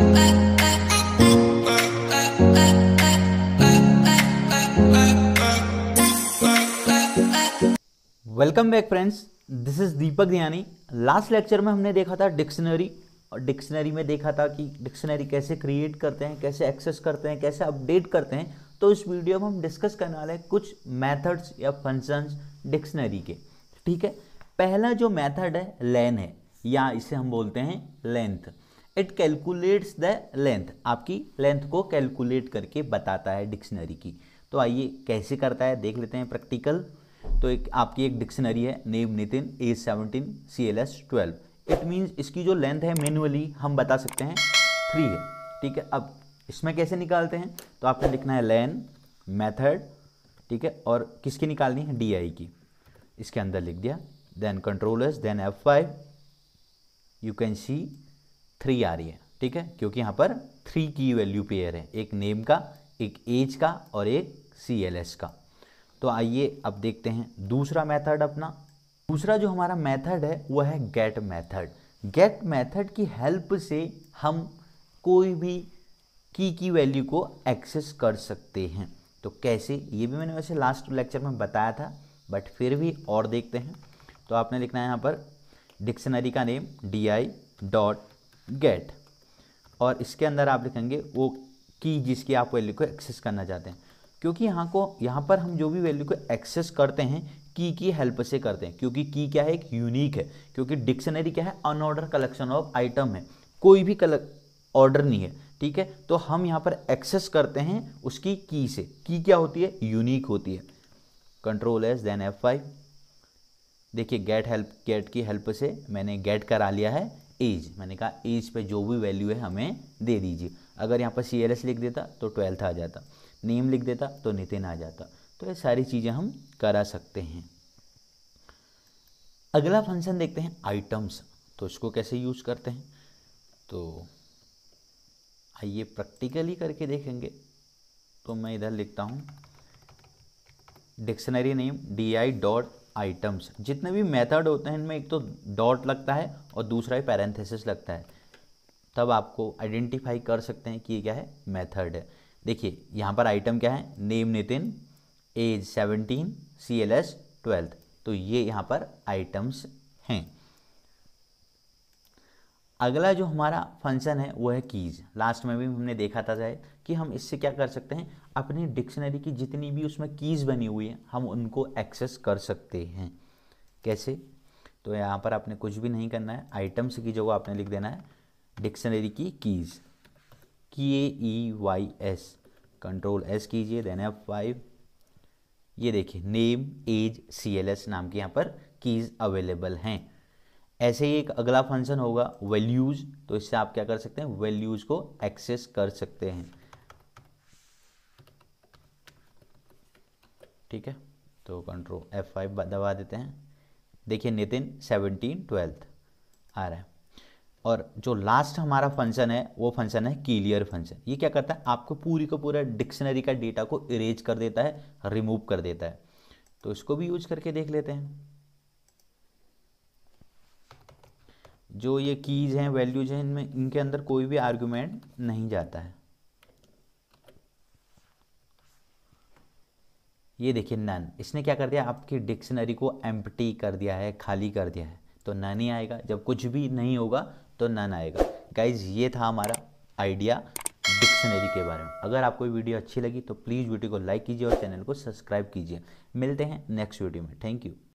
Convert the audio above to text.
Welcome back friends, this is Deepak Diyani. Last lecture में हमने देखा था डिक्शनरी, और डिक्शनरी में देखा था कि डिक्शनरी कैसे क्रिएट करते हैं, कैसे एक्सेस करते हैं, कैसे अपडेट करते हैं। तो इस वीडियो में हम डिस्कस करने वाले हैं कुछ मेथड्स या फंक्शंस डिक्शनरी के। ठीक है, पहला जो मेथड है लेन है, या इसे हम बोलते हैं length. It calculates the length, आपकी लेंथ को कैलकुलेट करके बताता है डिक्शनरी की। तो आइए कैसे करता है देख लेते हैं प्रैक्टिकल। तो एक आपकी एक डिक्शनरी है, name Nitin, age 17, CLS 12। It means इसकी जो लेंथ है मैन्युअली हम बता सकते हैं 3 है। ठीक है, अब इसमें कैसे निकालते हैं, तो आपने लिखना है लेन मेथड, ठीक है, और किसकी निकालनी है, DI की। इसके अंदर लिख दिया, then control S, then F5, you can see 3 आ रही है। ठीक है, क्योंकि यहाँ पर 3 की वैल्यू पेयर है, एक नेम का, एक एज का और एक CLS का। तो आइए अब देखते हैं दूसरा मेथड अपना। दूसरा जो हमारा मेथड है वह है गेट मेथड। गेट मेथड की हेल्प से हम कोई भी की वैल्यू को एक्सेस कर सकते हैं। तो कैसे, ये भी मैंने वैसे लास्ट लेक्चर में बताया था, बट फिर भी और देखते हैं। तो आपने लिखना है यहाँ पर डिक्शनरी का नेम DI डॉट गेट, और इसके अंदर आप लिखेंगे वो की जिसकी आप वैल्यू को एक्सेस करना चाहते हैं। क्योंकि यहाँ पर हम जो भी वैल्यू को एक्सेस करते हैं की हेल्प से करते हैं, क्योंकि की क्या है, एक यूनिक है। क्योंकि डिक्शनरी क्या है, अनऑर्डर कलेक्शन ऑफ आइटम है, कोई भी ऑर्डर नहीं है। ठीक है, तो हम यहाँ पर एक्सेस करते हैं उसकी की से। की क्या होती है, यूनिक होती है। Control S, then F5। देखिए गेट की हेल्प से मैंने गेट करा लिया है एज। मैंने कहा एज पे जो भी वैल्यू है हमें दे दीजिए। अगर यहाँ पर CLS लिख देता तो 12 आ जाता, नेम लिख देता तो नितिन आ जाता। तो ये सारी चीज़ें हम करा सकते हैं। अगला फंक्शन देखते हैं आइटम्स। तो इसको कैसे यूज करते हैं, तो आइए प्रैक्टिकली करके देखेंगे। तो मैं इधर लिखता हूँ dictionary name DI dot items. जितने भी मेथड होते हैं इनमें एक तो डॉट लगता है और दूसरा ही पैरेंथेसिस लगता है, तब आपको आइडेंटिफाई कर सकते हैं कि ये क्या है, मेथड है। देखिए यहाँ पर आइटम क्या है, नेम नितिन, एज 17, CLS 12। तो ये यहाँ पर आइटम्स हैं। अगला जो हमारा फंक्शन है वो है कीज। लास्ट में भी हमने देखा था कि हम इससे क्या कर सकते हैं, अपनी डिक्शनरी की जितनी भी उसमें कीज बनी हुई है हम उनको एक्सेस कर सकते हैं। कैसे, तो यहाँ पर आपने कुछ भी नहीं करना है, आइटम्स की जगह आपने लिख देना है डिक्शनरी की कीज, KEYS। कंट्रोल S कीजिए, देन F5। ये देखिए नेम, एज, CLS नाम की यहाँ पर कीज अवेलेबल हैं। ऐसे ही एक अगला फंक्शन होगा वैल्यूज। तो इससे आप क्या कर सकते हैं, वैल्यूज को एक्सेस कर सकते हैं। ठीक है, तो कंट्रोल F5 दबा देते हैं। देखिए नितिन 17, 12 आ रहा है। और जो लास्ट हमारा फंक्शन है वो फंक्शन है क्लियर फंक्शन। ये क्या करता है, आपको पूरी को पूरा डिक्शनरी का डेटा को इरेज कर देता है, रिमूव कर देता है। तो इसको भी यूज करके देख लेते हैं। जो ये कीज हैं, वैल्यूज हैं, इनमें इनके अंदर कोई भी आर्गुमेंट नहीं जाता है। ये देखिए नन, इसने क्या कर दिया, आपकी डिक्शनरी को एम्प्टी कर दिया है, खाली कर दिया है। तो नन ही आएगा, जब कुछ भी नहीं होगा तो नन आएगा। गाइज ये था हमारा आइडिया डिक्शनरी के बारे में। अगर आपको वीडियो अच्छी लगी तो प्लीज़ वीडियो को लाइक कीजिए और चैनल को सब्सक्राइब कीजिए। मिलते हैं नेक्स्ट वीडियो में। Thank you.